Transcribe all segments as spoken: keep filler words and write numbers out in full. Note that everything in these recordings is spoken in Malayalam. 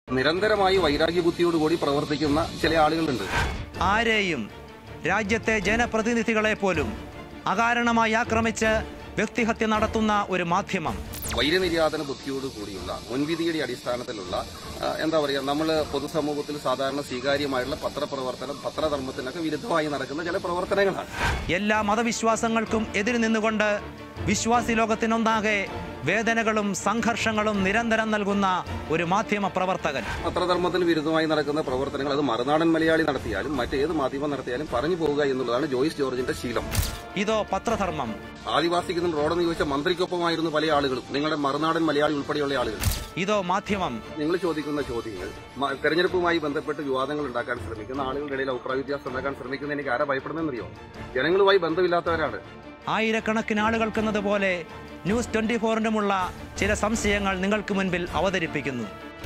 നിരന്തരമായി വൈരാഗ്യബുദ്ധിയോടുകൂടി പ്രവർത്തിക്കുന്ന ചില ആളുകളുണ്ട്. ആരെയും രാജ്യത്തെ ജനപ്രതിനിധികളെ പോലും അകാരണമായി ആക്രമിച്ച് വ്യക്തിഹത്യ നടത്തുന്ന ഒരു മാധ്യമം. വൈരനിര്യാതന ബുദ്ധിയോടുകൂടിയുള്ള മുൻവിധിയുടെ അടിസ്ഥാനത്തിലുള്ള എന്താ പറയുക, നമ്മൾ പൊതുസമൂഹത്തിൽ സാധാരണ സ്വീകാര്യമായിട്ടുള്ള പത്രപ്രവർത്തനം, പത്രധർമ്മത്തിനൊക്കെ വിരുദ്ധമായി നടക്കുന്ന ചില പ്രവർത്തനങ്ങളാണ്. എല്ലാ മതവിശ്വാസങ്ങൾക്കും എതിര് നിന്നുകൊണ്ട് വിശ്വാസി ലോകത്തിനൊന്നാകെ വേദനകളും സംഘർഷങ്ങളും നിരന്തരം നൽകുന്ന ഒരു മാധ്യമ പ്രവർത്തകൻ. പത്രധർമ്മത്തിന് വിരുദ്ധമായി നടക്കുന്ന പ്രവർത്തനങ്ങൾ അത് മറുനാടൻ മലയാളി നടത്തിയാലും മറ്റേത് മാധ്യമം നടത്തിയാലും പറഞ്ഞു പോവുക എന്നുള്ളതാണ് ജോയിസ് ജോർജിന്റെ ശീലം. ഇതോ പത്രധർമ്മം. ആദിവാസിക്ക് റോഡെന്ന് ചോദിച്ച മന്ത്രിക്കൊപ്പമായിരുന്നു പല ആളുകളും, നിങ്ങളുടെ മറുനാടൻ മലയാളി ഉൾപ്പെടെയുള്ള ആളുകൾ. ഇതോ മാധ്യമം. നിങ്ങൾ ചോദിക്കുന്ന ചോദ്യങ്ങൾ തെരഞ്ഞെടുപ്പുമായി ബന്ധപ്പെട്ട് വിവാദങ്ങൾ ഉണ്ടാക്കാൻ ശ്രമിക്കുന്ന ആളുകളുടെ ഇടയിൽ അഭിപ്രായ വ്യത്യാസം ഉണ്ടാക്കാൻ ശ്രമിക്കുന്ന എനിക്ക് ആരാ ഭയപ്പെടുന്നതെന്നറിയോ? ജനങ്ങളുമായി ബന്ധമില്ലാത്തവരാണ്. ആയിരക്കണക്കിന് ആളുകൾക്കെന്നതുപോലെ ന്യൂസ് ട്വന്റി ഫോറിനുമുള്ള ചില സംശയങ്ങൾ നിങ്ങൾക്ക് മുൻപിൽ അവതരിപ്പിക്കുന്നു.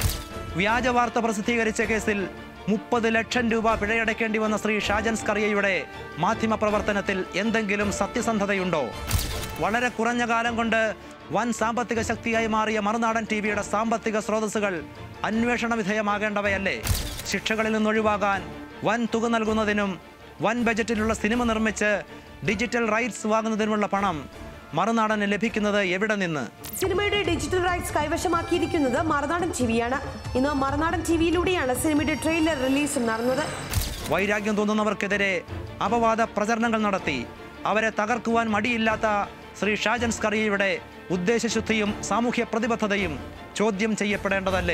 വ്യാജ വാർത്ത പ്രസിദ്ധീകരിച്ച കേസിൽ മുപ്പത് ലക്ഷം രൂപ പിഴയടയ്ക്കേണ്ടി വന്ന ശ്രീ ഷാജൻ സ്കറിയയുടെ മാധ്യമ പ്രവർത്തനത്തിൽ എന്തെങ്കിലും സത്യസന്ധതയുണ്ടോ? വളരെ കുറഞ്ഞ കാലം കൊണ്ട് വൻ സാമ്പത്തിക ശക്തിയായി മാറിയ മറുനാടൻ ടി വിയുടെ സാമ്പത്തിക സ്രോതസ്സുകൾ അന്വേഷണ വിധേയമാകേണ്ടവയല്ലേ? ശിക്ഷകളിൽ നിന്നൊഴിവാകാൻ വൻ തുക നൽകുന്നതിനും വൻ ബജറ്റിലുള്ള സിനിമ നിർമ്മിച്ച് ഡിജിറ്റൽ റൈറ്റ്സ് വാങ്ങുന്നതിനുമുള്ള പണം മറുനാടന് ലഭിക്കുന്നത് എവിടെ നിന്ന്? സിനിമയുടെ ഡിജിറ്റൽ റൈറ്റ്സ് കൈവശമാക്കിയിരിക്കുന്നത് മറുനാടൻ ടിവിയാണ്. ഇന്ന് മറുനാടൻ ടിവിയിലൂടെയാണ് സിനിമയുടെ ട്രെയിലർ റിലീസും നടന്നത്. വൈരാഗ്യം തോന്നുന്നവർക്കെതിരെ അപവാദ പ്രചരണങ്ങൾ നടത്തി അവരെ തകർക്കുവാൻ മടിയില്ലാത്ത ശ്രീ ഷാജൻ സ്കറിയയുടെ ഉദ്ദേശശുദ്ധിയും സാമൂഹ്യ പ്രതിബദ്ധതയും ചോദ്യം ചെയ്യപ്പെടേണ്ടതല്ലേ?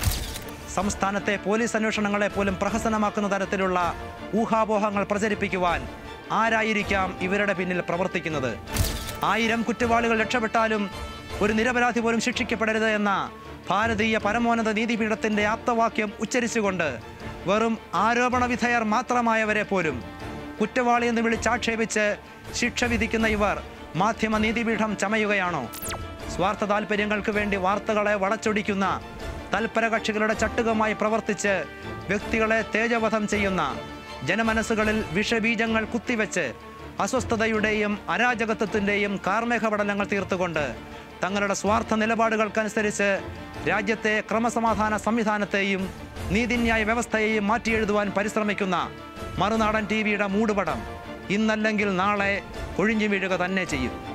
സംസ്ഥാനത്തെ പോലീസ് അന്വേഷണങ്ങളെ പോലും പ്രഹസനമാക്കുന്ന തരത്തിലുള്ള ഊഹാപോഹങ്ങൾ പ്രചരിപ്പിക്കുവാൻ ആരായിരിക്കാം ഇവരുടെ പിന്നിൽ പ്രവർത്തിക്കുന്നത്? ആയിരം കുറ്റവാളികൾ രക്ഷപ്പെട്ടാലും ഒരു നിരപരാധി പോലും ശിക്ഷിക്കപ്പെടരുത് എന്ന ഭാരതീയ പരമോന്നത നീതിപീഠത്തിന്റെ ആപ്തവാക്യം ഉച്ചരിച്ചുകൊണ്ട് വെറും ആരോപണ വിധേയർ മാത്രമായവരെ പോലും കുറ്റവാളി എന്ന് വിളിച്ചാക്ഷേപിച്ച് ശിക്ഷ വിധിക്കുന്ന ഇവർ മാധ്യമ നീതിപീഠം ചമയുകയാണോ? സ്വാർത്ഥ താല്പര്യങ്ങൾക്ക് വേണ്ടി വാർത്തകളെ വളച്ചൊടിക്കുന്ന തൽപര കക്ഷികളുടെ ചട്ടുകമായി പ്രവർത്തിച്ച് വ്യക്തികളെ തേജവധം ചെയ്യുന്ന, ജനമനസ്സുകളിൽ വിഷബീജങ്ങൾ കുത്തിവെച്ച് അസ്വസ്ഥതയുടെയും അരാജകത്വത്തിൻ്റെയും കാർമേഘപടലങ്ങൾ തീർത്തുകൊണ്ട് തങ്ങളുടെ സ്വാർത്ഥ നിലപാടുകൾക്കനുസരിച്ച് രാജ്യത്തെ ക്രമസമാധാന സംവിധാനത്തെയും നീതിന്യായ വ്യവസ്ഥയെയും മാറ്റിയെഴുതുവാൻ പരിശ്രമിക്കുന്ന മറുനാടൻ ടി വിയുടെ മൂടുപടം ഇന്നല്ലെങ്കിൽ നാളെ കൊഴിഞ്ഞു വീഴുക തന്നെ ചെയ്യും.